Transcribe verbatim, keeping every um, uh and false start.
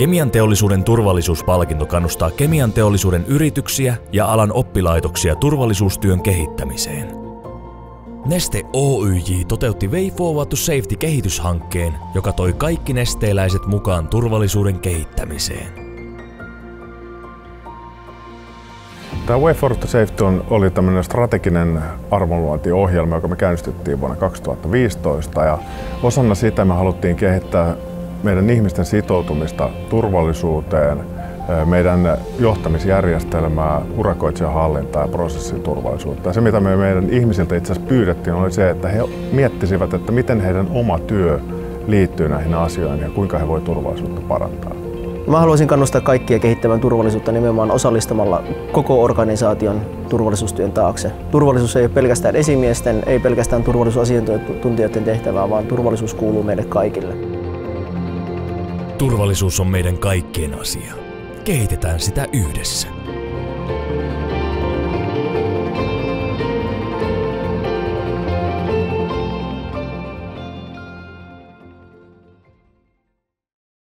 Kemianteollisuuden turvallisuuspalkinto kannustaa kemianteollisuuden yrityksiä ja alan oppilaitoksia turvallisuustyön kehittämiseen. Neste Oyj toteutti Way Forward to Safety-kehityshankkeen, joka toi kaikki nesteeläiset mukaan turvallisuuden kehittämiseen. Tämä Way Forward to Safety on, oli tämmöinen strateginen arvonluontiohjelma, joka me käynnistettiin vuonna kaksituhattaviisitoista. Ja osana sitä me haluttiin kehittää meidän ihmisten sitoutumista turvallisuuteen, meidän johtamisjärjestelmää, urakoitsijahallintaa ja prosessiturvallisuutta. Ja se, mitä me meidän ihmisiltä itse asiassa pyydettiin, oli se, että he miettisivät, että miten heidän oma työ liittyy näihin asioihin ja kuinka he voivat turvallisuutta parantaa. Mä haluaisin kannustaa kaikkia kehittämään turvallisuutta nimenomaan osallistamalla koko organisaation turvallisuustyön taakse. Turvallisuus ei ole pelkästään esimiesten, ei pelkästään turvallisuusasiantuntijoiden tehtävää, vaan turvallisuus kuuluu meille kaikille. Turvallisuus on meidän kaikkien asia. Kehitetään sitä yhdessä.